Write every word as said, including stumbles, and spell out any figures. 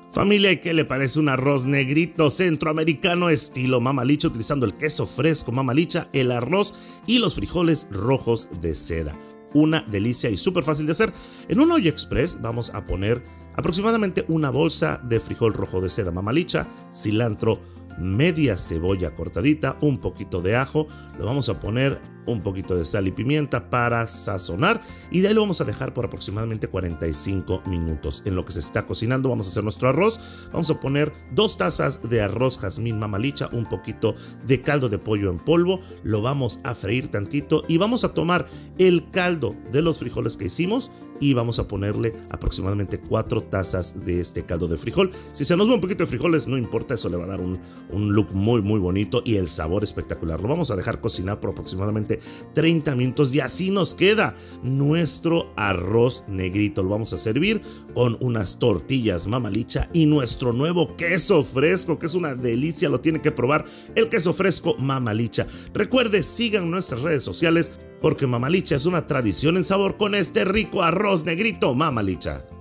Familia, ¿y qué le parece un arroz negrito centroamericano estilo Mamalicha utilizando el queso fresco Mamalicha, el arroz y los frijoles rojos de seda? Una delicia y súper fácil de hacer. En un olla express vamos a poner aproximadamente una bolsa de frijol rojo de seda Mamalicha, cilantro, media cebolla cortadita, un poquito de ajo, le vamos a poner un poquito de sal y pimienta para sazonar y de ahí lo vamos a dejar por aproximadamente cuarenta y cinco minutos. En lo que se está cocinando vamos a hacer nuestro arroz. Vamos a poner dos tazas de arroz jazmín Mamalicha, un poquito de caldo de pollo en polvo, lo vamos a freír tantito y vamos a tomar el caldo de los frijoles que hicimos y vamos a ponerle aproximadamente cuatro tazas de este caldo de frijol. Si se nos va un poquito de frijoles, no importa, eso le va a dar un, un look muy muy bonito y el sabor espectacular. Lo vamos a dejar cocinar por aproximadamente treinta minutos y así nos queda nuestro arroz negrito. Lo vamos a servir con unas tortillas Mamalicha y nuestro nuevo queso fresco, que es una delicia, lo tiene que probar, el queso fresco Mamalicha. Recuerde, sigan nuestras redes sociales porque Mamalicha es una tradición en sabor con este rico arroz negrito Mamalicha.